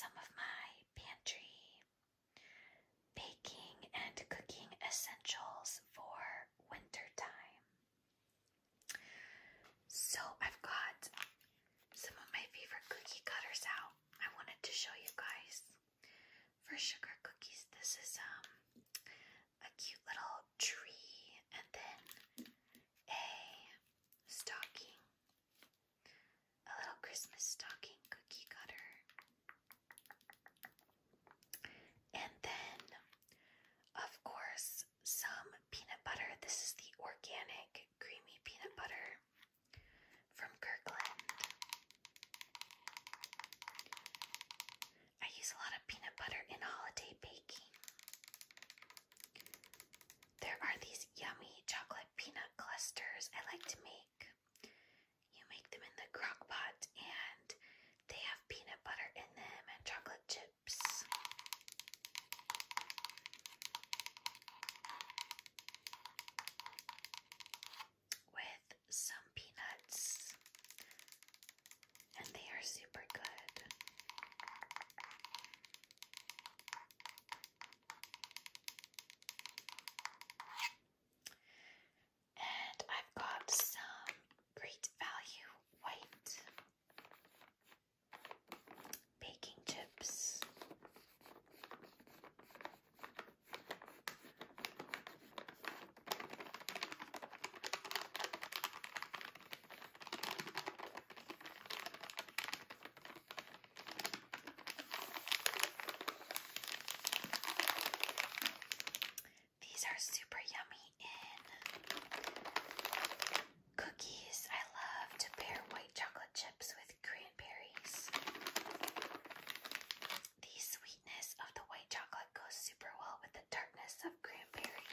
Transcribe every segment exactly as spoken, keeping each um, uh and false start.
some of my pantry baking and cooking essentials for winter time. So I've got some of my favorite cookie cutters out. I wanted to show you guys. For sugar cookies, this is um a cute little tree and then a stocking, a little Christmas stocking cookie cutter. And then, of course, some peanut butter. This is the organic creamy peanut butter from Kirkland. I use a lot of peanut butter in holiday baking. There are these yummy chocolate peanut clusters I like to make. You make them in the crock pot and they have peanut butter in them and chocolate chips. With some peanuts, and they are super good. And I've got some Great Value white baking chips. These are super yummy in cookies. I love to pair white chocolate chips with cranberries. The sweetness of the white chocolate goes super well with the tartness of cranberry.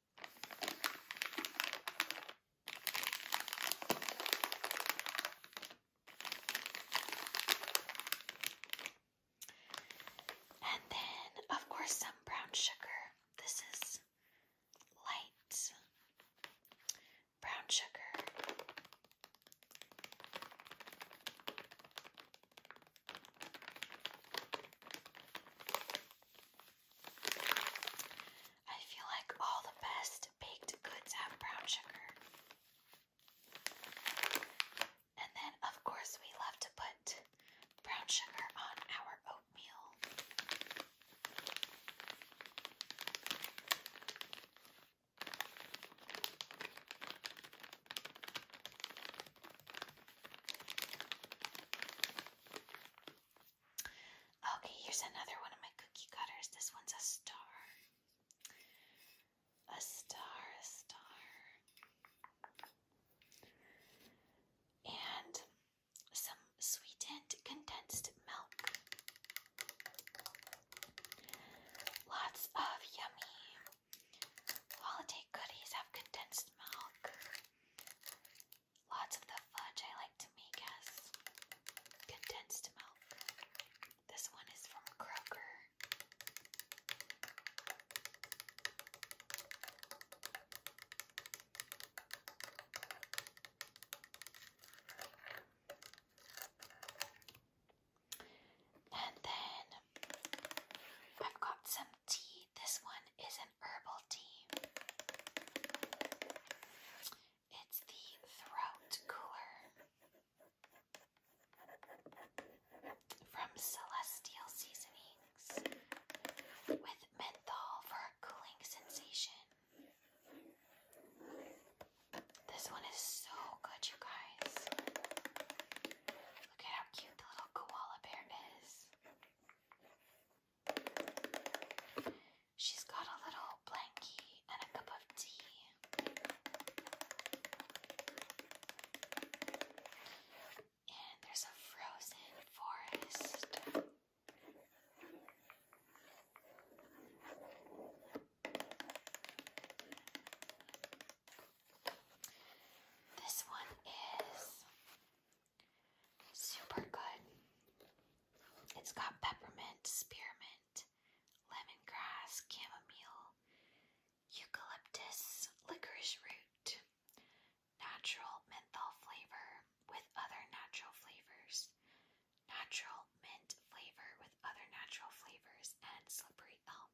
And then, of course, some brown sugar. This is light brown sugar. I feel like all the best baked goods have brown sugar. And then, of course, we love to put brown sugar on our oatmeal. Okay, here's another one of my cookie cutters. This one's a star. A star, a star. And some sweetened condensed milk. Lots of yummy holiday goodies have condensed milk. Lots of the fudge I like to make has condensed milk. This one is from Kroger. And then I've got some tea. This one is an herbal tea. It's the Throat Cooler from Celestial Seasonings with menthol for a cooling sensation. This one is so good, you guys. Look at how cute the little koala bear is. She's got a little blankie and a cup of tea. And there's a frozen forest. This one is super good. It's got peppermint, spearmint, lemongrass, chamomile, eucalyptus, licorice root, natural menthol flavor with other natural flavors, natural mint flavor with other slippery elm.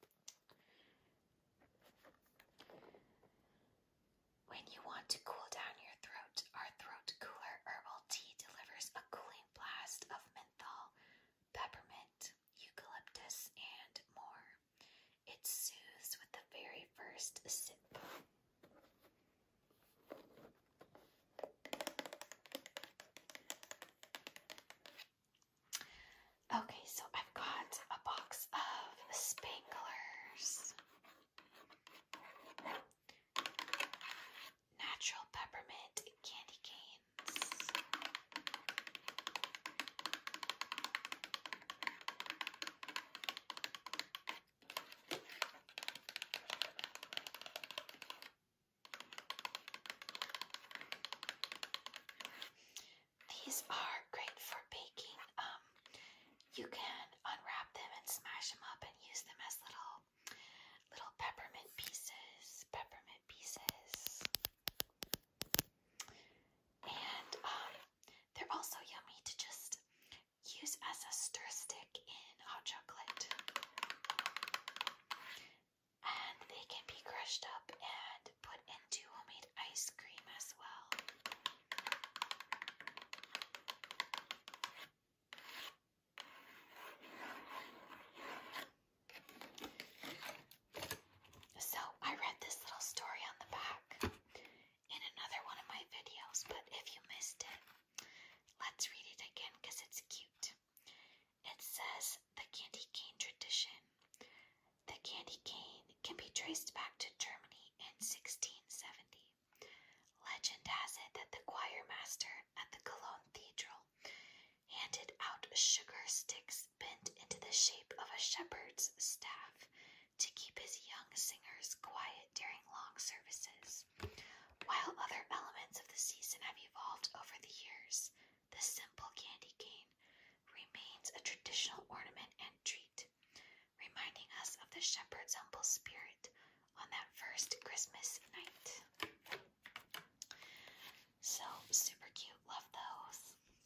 When you want to cool down your throat, our throat cooler herbal tea delivers a cooling blast of menthol, peppermint, eucalyptus, and more. It soothes with the very first sip. Okay, so I've got a box of Spanglers. Natural peppermint candy canes. These are great for baking. Um, you can unwrap them and smash them up and use them as little, little peppermint pieces. Peppermint pieces. And um, they're also yummy to just use as a stir stick in hot chocolate. And they can be crushed up and put into homemade ice cream as well. So I read this little story on the back in another one of my videos, but if you missed it, let's read it again because it's cute. It says, the candy cane tradition. The candy cane can be traced back to Germany in sixteen seventy. Legend has it that the choir master at the Cologne Cathedral handed out sugar sticks bent into the shape of a shepherd's staff to keep his young singers quiet during long services. While other elements of the season have evolved over the years, the simple candy cane remains a traditional ornament and treat, reminding us of the shepherd's humble spirit on that first Christmas night. So super cute, love those.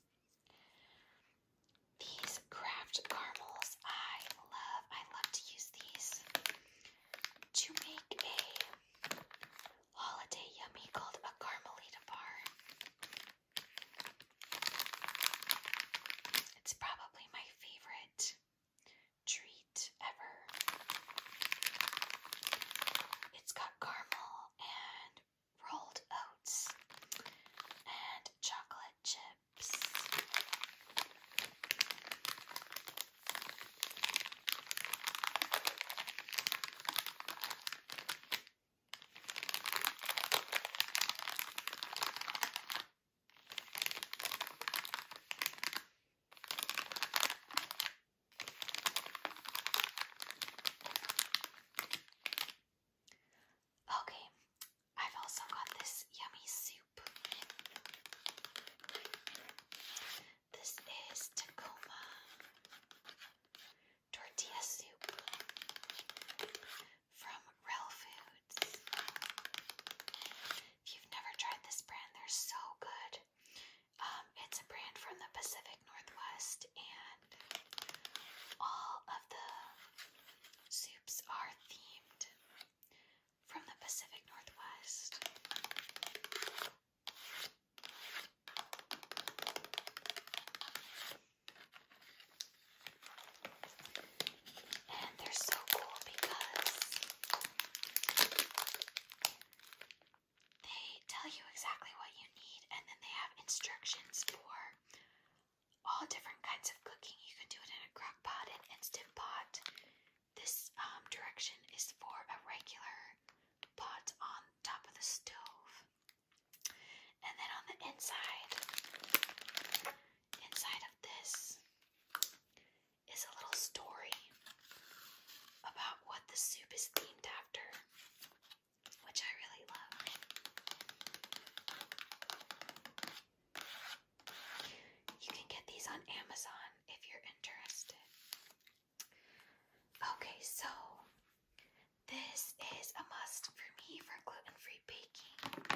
These craft caramels, I love, I love to use these to make a holiday yummy called a Carmelita bar. It's probably my favorite treat ever. It's got caramel and rolled oats and chocolate chips. Okay, I've also got this yummy soup. This is Tacoma tortilla soup from Real Foods. If you've never tried this brand, they're so good. Um, it's a brand from the Pacific Northwest, and all of the soups are themed from the Pacific Northwest. And they're so cool because they tell you exactly what you need, and then they have instructions for all different kinds of cooking. You can do it in a crock pot, an instant pot. This um, direction is for a regular pot on top of the stove. And then on the inside, inside of this is a little story about what the soup is themed after, which I really love. You can get these on Amazon if you're interested. Okay, so this is a must for me for gluten-free baking.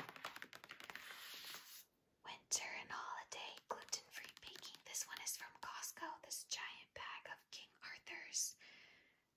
Winter and holiday gluten-free baking. This one is from Costco, this giant bag of King Arthur's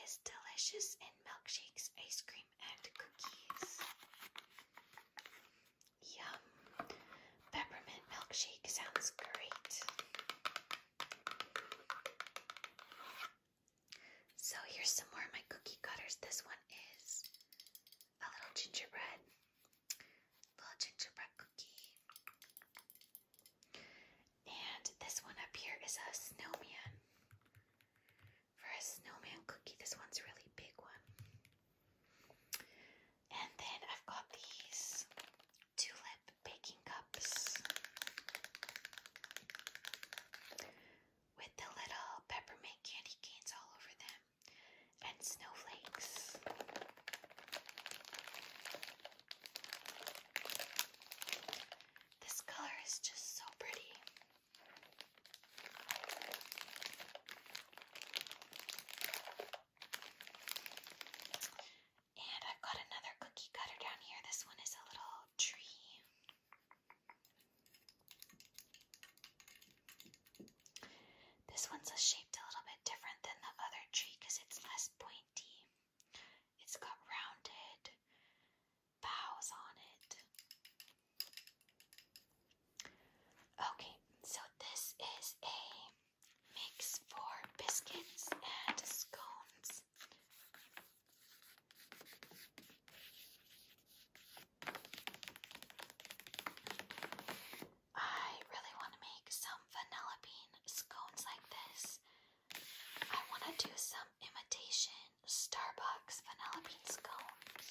is delicious in milkshakes, ice cream, and cookies. Yum. Peppermint milkshake sounds great. So here's some more of my cookie cutters. This one is a little gingerbread, little gingerbread cookie. And this one up here is a snowman. For a snowman cookie, this one's a really big one. And then I've got these tulip baking cups with the little peppermint candy canes all over them and snowflakes. This color is just so pretty. And I've got another cookie cutter down here. This one is a little tree. This one's shaped a little bit different than the other tree because it's less pointy. It's got rounded boughs on it. Okay, so this is a mix for biscuits and scones. I really want to make some vanilla bean scones like this. I want to do some imitation Starbucks vanilla bean scones.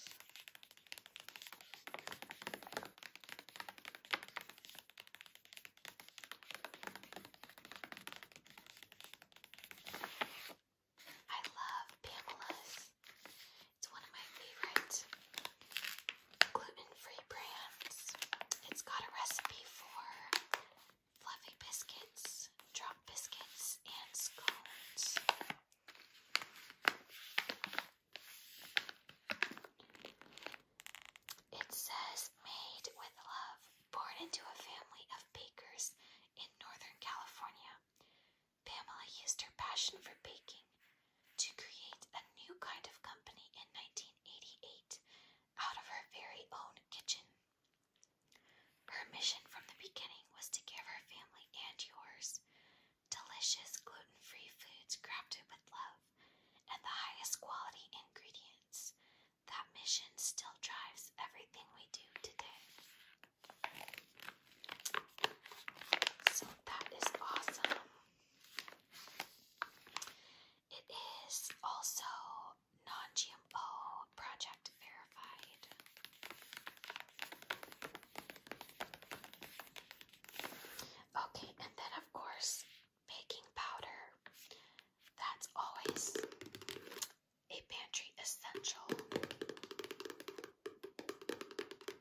I love Pamela's. It's one of my favorite gluten-free brands. It's got a recipe for fluffy biscuits, drop biscuits, and scones. It says, made with love, born into a family of bakers in Northern California. Pamela used her passion for baking to create a new kind of company in nineteen eighty-eight out of her very own kitchen. Her mission from the beginning was to give her family and yours delicious gluten-free foods crafted with love and the highest quality ingredients. That mission still drives everything we do today. So that is awesome. It is also non-G M O project verified. Okay, and then of course, baking powder. That's always a pantry essential.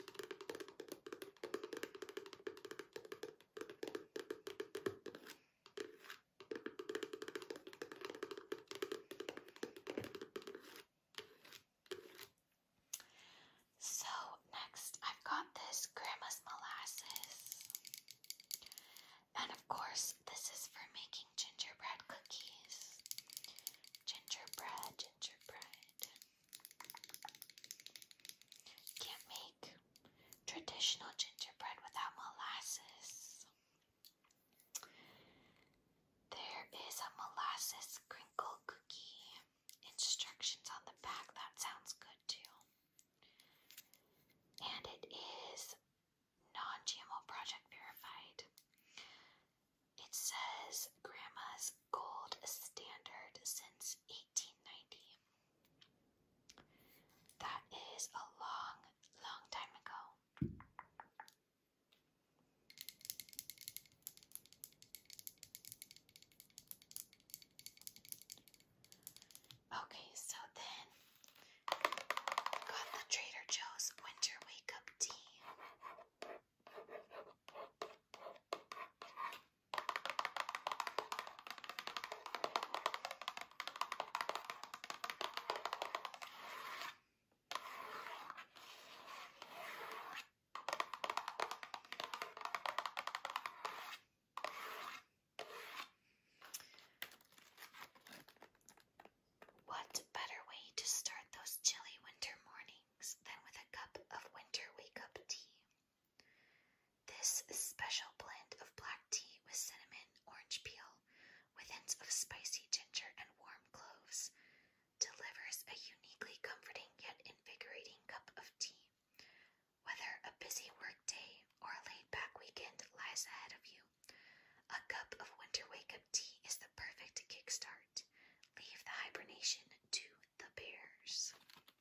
hints of spicy ginger and warm cloves, delivers a uniquely comforting yet invigorating cup of tea. Whether a busy workday or a laid-back weekend lies ahead of you, a cup of winter wake-up tea is the perfect kickstart. Leave the hibernation to the bears.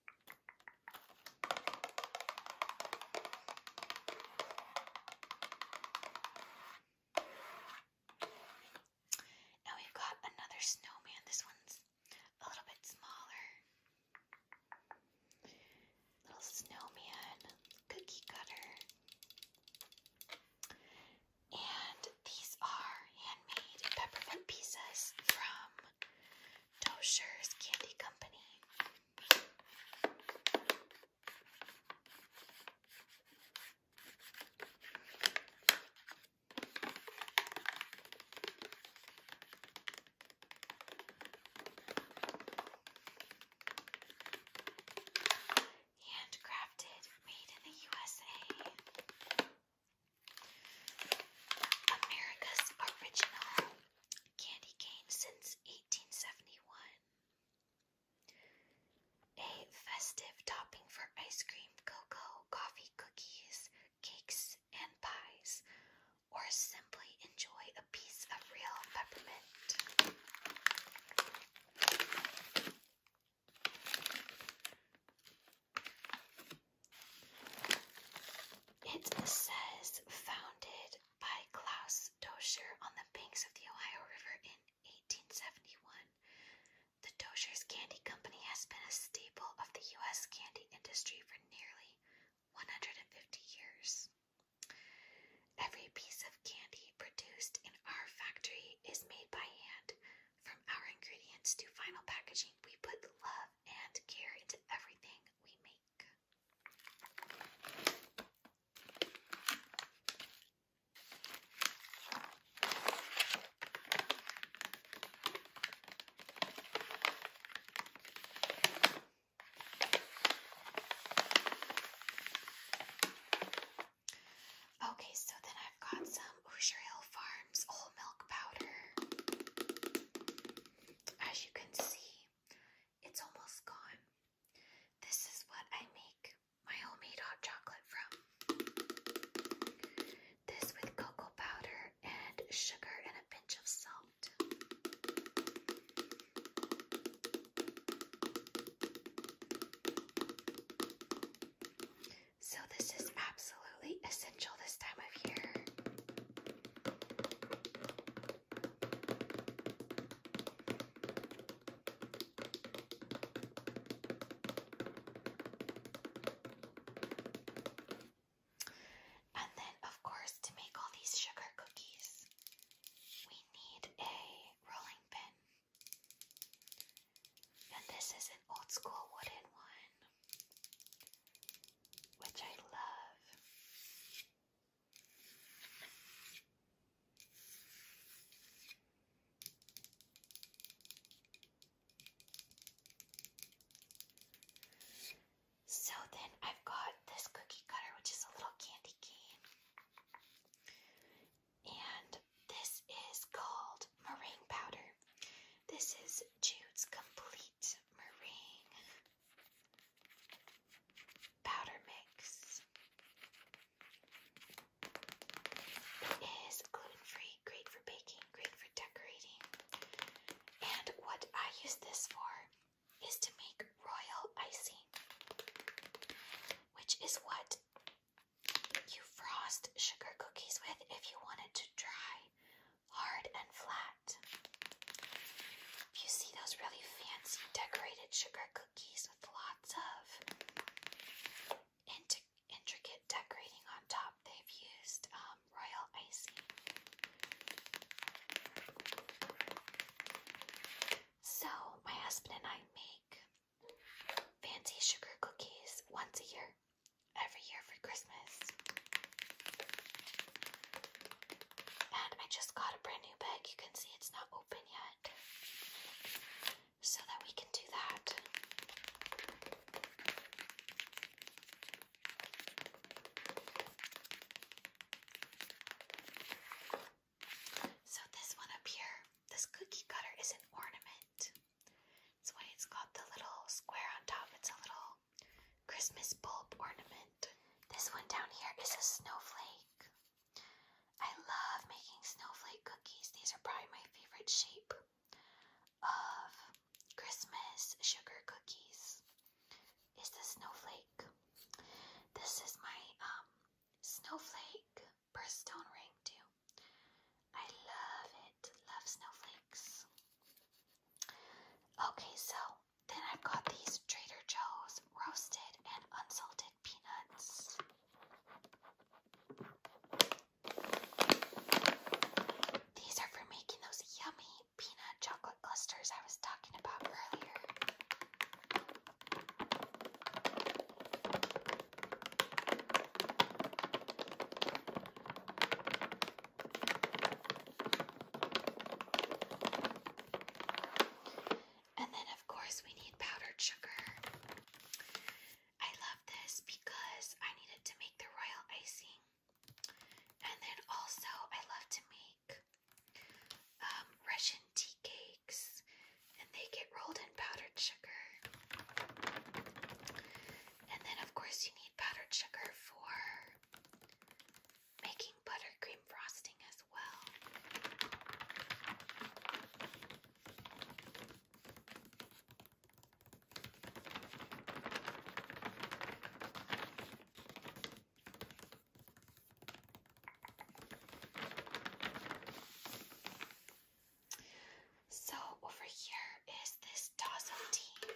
Now we've got another snowman. This one's a little bit smaller. Little snowman cookie cutter. And these are handmade peppermint pieces from Dosher's Candy Company. Handcrafted, made in the U S A. America's original candy cane since eighteen seventy-one. A festive topping for ice cream, cocoa, coffee, cookies, cakes, and pies, or simply enjoy a piece of real peppermint. It says founded by Klaus Doscher on the banks of the Ohio River in eighteen seventy-one. The Dosher's Candy Company has been a staple of the U S candy industry for nearly one hundred fifty years. Every piece of candy produced in our factory is made by hand. From our ingredients to final packaging, we put love and care into everything we make. Okay, so then I've got some Hoosier Hill Farms whole milk powder. As you can see, it's almost gone. This is what I make my homemade hot chocolate from. This with cocoa powder and sugar and a pinch of salt. So this is absolutely essential this time of year. And then, of course, to make all these sugar cookies, we need a rolling pin. And this is an old school wooden one, which I love. So then I've got this cookie cutter, which is a little candy cane. And this is called meringue powder. This is Jude's Complete Meringue Powder Mix. It is gluten-free, great for baking, great for decorating. And what I use this for is to make royal icing, which is what you frost sugar cookies with if you want it to dry hard and flat. If you see those really fancy decorated sugar cookies with lots of int intricate decorating on top, they've used um, royal icing. So my husband and I make fancy sugar cookies once a year, every year for Christmas. And I just got a brand new bag. You can see it's not open yet, so that we can do that. So this one up here, this cookie cutter it's got the little square on top. It's a little Christmas bulb ornament. This one down here is a snowflake. I love making snowflake cookies. These are probably my favorite shape of Christmas sugar cookies is the snowflake. This is my um snowflake birthstone ring too. I love it. Love snowflakes. Okay, so then I've got these Trader Joe's roasted and unsalted peanuts. These are for making those yummy peanut chocolate clusters I was talking about earlier. And then, of course, we need powdered sugar. I love this because I need it to make the royal icing. And then also, I love to make um, Russian tea cakes, and they get rolled in powdered sugar. And then, of course, you need powdered sugar for making buttercream frosting as well. So over here is this Tazo tea.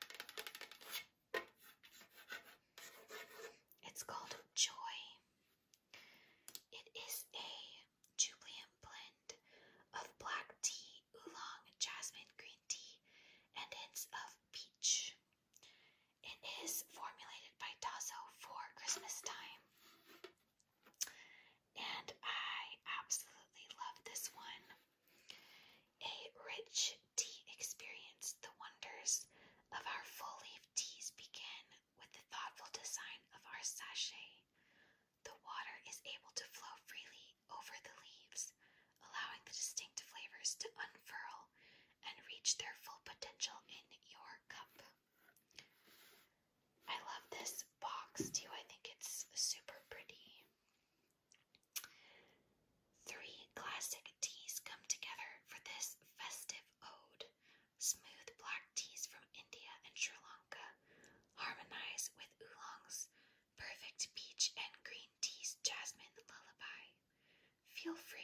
It's called Joy. It is a Julian blend of black tea, oolong, jasmine, green tea, and hints of peach. It is formulated by Tazo for Christmas time. And I absolutely love this one. A rich tea experience. The wonders of our full leaf teas begin with the thoughtful design of our sachet. The water is able to flow freely over the leaves, allowing the distinct flavors to unfurl and reach their full potential in your cup. I love this box too. I think it's super pretty. Three classic teas come together for this festive ode. Smooth black teas from India and Sri Lanka harmonize with oolongs, perfect peach and green tea's jasmine lullaby. Feel free